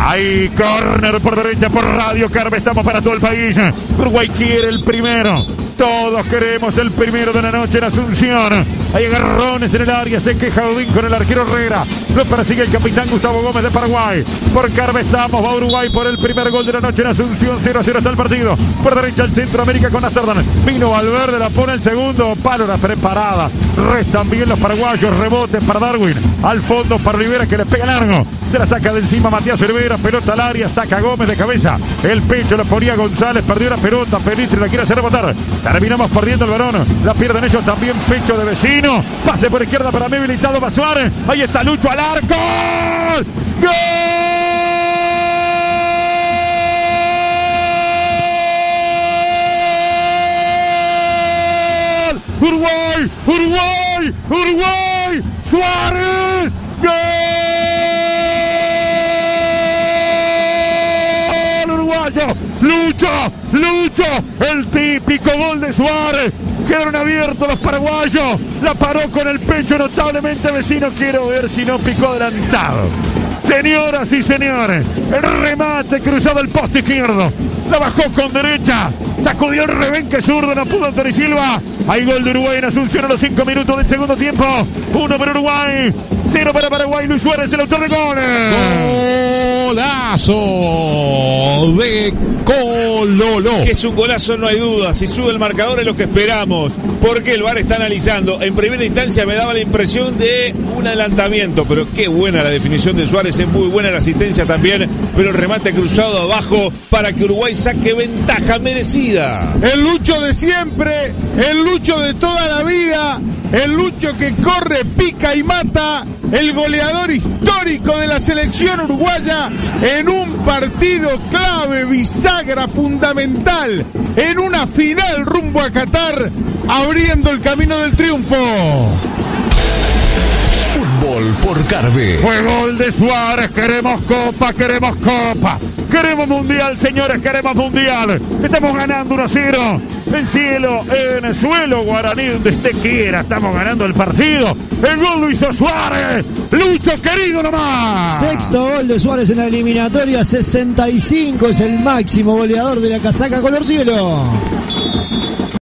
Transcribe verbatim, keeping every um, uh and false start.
Ahí, córner por derecha, por Radio Carve. Estamos para todo el país. Uruguay quiere el primero. Todos queremos el primero de la noche en Asunción. Hay agarrones en el área. Se queja Odín con el arquero Herrera. Lo persigue el capitán Gustavo Gómez de Paraguay. Por Carve estamos. Va Uruguay por el primer gol de la noche en Asunción. cero a cero está el partido. Por derecha el Centroamérica con Amsterdam. Vino Valverde, la pone el segundo. Pálora preparada. Restan bien los paraguayos. Rebote para Darwin. Al fondo para Rivera que le pega largo. Se la saca de encima Matías Cervera. Pelota al área. Saca Gómez de cabeza. El pecho lo ponía González. Perdió la pelota. Pelistri la quiere hacer rebotar. Terminamos perdiendo el varón. La pierden ellos también. Pecho de vecino. Pase por izquierda para mí. Habilitado para Suárez. Ahí está Lucho al arco. ¡Gol! Uruguay, Uruguay, Uruguay. Suárez. ¡Gol! Uruguayo. Lucho, Lucho. El típico gol de Suárez. Quedaron abiertos los paraguayos. La paró con el pecho notablemente vecino. Quiero ver si no picó adelantado. Señoras y señores, el remate cruzado el poste izquierdo. La bajó con derecha. Sacudió el rebenque zurdo. No pudo Anthony Silva. Hay gol de Uruguay en Asunción a los cinco minutos del segundo tiempo. Uno para Uruguay. Cero para Paraguay. Luis Suárez, el autor de goles. Golazo de Cololo. Que es un golazo, no hay duda. Si sube el marcador es lo que esperamos. Porque el V A R está analizando. En primera instancia me daba la impresión de un adelantamiento. Pero qué buena la definición de Suárez. Es muy buena la asistencia también. Pero el remate cruzado abajo para que Uruguay saque ventaja merecida. El Lucho de siempre. El Lucho de toda la vida. El Lucho que corre, pica y mata. El goleador histórico de la selección uruguaya en un partido clave, bisagra, fundamental, en una final rumbo a Qatar, abriendo el camino del triunfo. Fútbol por Carve. Fue gol de Suárez. Queremos copa, queremos copa. Queremos mundial, señores, queremos mundial. Estamos ganando uno a cero. En cielo, en suelo, Guaraní, donde usted quiera. Estamos ganando el partido. El gol lo hizo Suárez. Lucho, querido nomás. Sexto gol de Suárez en la eliminatoria. sesenta y cinco es el máximo goleador de la casaca color cielo.